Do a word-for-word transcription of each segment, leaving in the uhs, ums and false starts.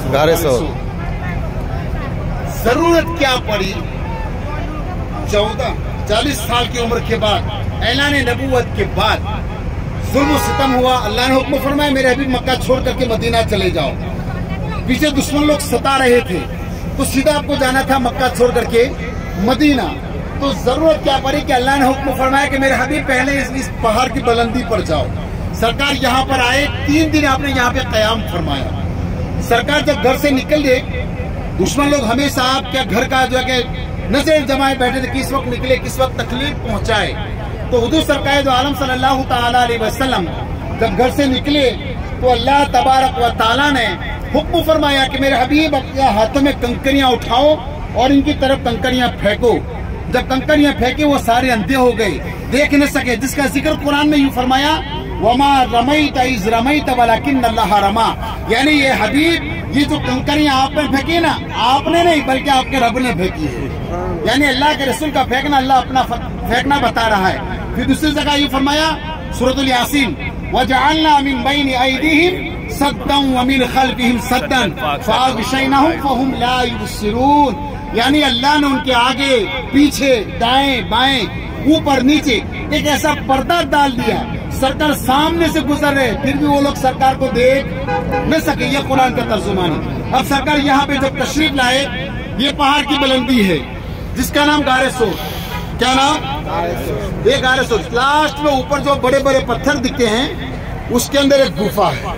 गारे सो जरूरत क्या पड़ी चौदह चालीस साल की उम्र के बाद, ऐलान नबूवत के बाद जुल्म सितम हुआ। अल्लाह ने हुक्म फरमाया मेरे हबीब मक्का छोड़ करके मदीना चले जाओ। पीछे दुश्मन लोग सता रहे थे तो सीधा आपको जाना था मक्का छोड़ करके मदीना। तो जरूरत क्या पड़ी कि अल्लाह ने हुक्म फरमाया कि मेरे हबीब पहले इस, इस पहाड़ की बुलंदी पर जाओ। सरकार यहाँ पर आए, तीन दिन आपने यहाँ पे कयाम फरमाया। सरकार जब घर से निकल गए, दुश्मन लोग हमेशा आपके घर का जो है नजर जमाए बैठे थे, किस वक्त निकले, किस वक्त तकलीफ पहुंचाए। तो हुजूर सरकार दो आलम सल्लल्लाहु ताला अलैहि वसल्लम जब घर से निकले तो अल्लाह तबारक व ताला ने हुक्म फरमाया कि मेरे हबीब अपने हाथों में कंकरियां उठाओ और इनकी तरफ कंकरियां फेंको। जब कंकरियां फेंके वो सारे अंधे हो गए, देख न सके, जिसका जिक्र कुरान में यूं फरमाया वमा रमैत इज़ रमैत वलाकिन अल्लाह रमा। यानी ये हबीब, ये जो कंकरियां आपने फेंकी ना, आपने नहीं बल्कि आपके रब ने फेंकी है। यानी अल्लाह के रसूल का फेंकना अल्लाह अपना फेंकना बता रहा है। फिर दूसरी जगह ये फरमाया सूरतुल यासीन वजअलना मिन बैनि अयदीहिम सद्दन व मिन खल्फिहिम सद्दन फअग़शयनाहुम फहुम ला युबसिरून। यानी अल्लाह ने उनके आगे पीछे दाएं बाएं ऊपर नीचे एक ऐसा पर्दा डाल दिया, सरकार सामने से गुजर रहे फिर भी वो लोग सरकार को देख न सके। ये कुरान का तर्जुमानी। अब सरकार यहाँ पे जब तशरीफ लाए, ये पहाड़ की बुलंदी है जिसका नाम गारे सोर। क्या नाम? ये गारे सोर। लास्ट में ऊपर जो बड़े बड़े पत्थर दिखते हैं उसके अंदर एक गुफा है।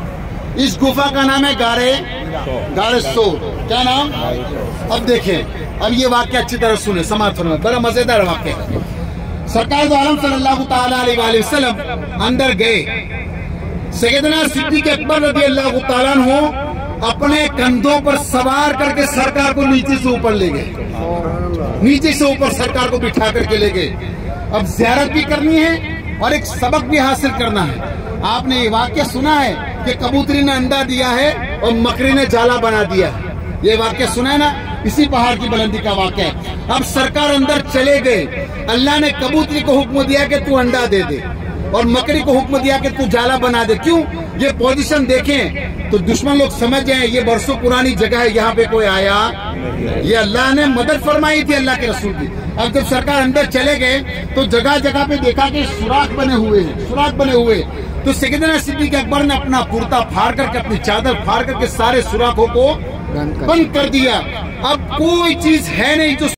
इस गुफा का नाम है गारे गारे सोर। क्या नाम? अब देखें, अब ये वाक्य अच्छी तरह सुने, समाप्त होने बड़ा मजेदार वाक्य है। सरकार दो आलम सल्लल्लाहु ताला अलैहि वसल्लम अंदर गए। सैयदना सिद्दीक़ अकबर रज़ी अल्लाहु ताला अन्हु अपने कंधों पर सवार करके सरकार को नीचे से ऊपर ले गए, नीचे से ऊपर सरकार को बिठा करके ले गए। अब ज़ियारत भी करनी है और एक सबक भी हासिल करना है। आपने ये वाक्य सुना है कि कबूतरी ने अंडा दिया है और मकड़ी ने जाला बना दिया है। ये वाक्य सुना है ना, इसी पहाड़ की बुलंदी का वाक्य है। अब सरकार अंदर चले गए, अल्लाह ने कबूतरी को हुक्म दिया कि तू अंडा दे दे और मकड़ी को हुक्म दिया कि तू जाला बना दे। क्यों? ये पोजीशन देखें तो दुश्मन लोग समझ जाए ये बरसों पुरानी जगह है, यहाँ पे कोई आया। ये अल्लाह ने मदद फरमाई थी अल्लाह के रसूल की। अब जब सरकार अंदर चले गए तो जगह जगह पे देखा कि सुराख बने हुए हैं, सुराख बने हुए। तो सैयदना सिद्दीक़ अकबर ने अपना कुर्ता फाड़ करके, अपनी चादर फाड़ करके सारे सुराखों को बंद कर दिया। अब कोई चीज है नहीं जो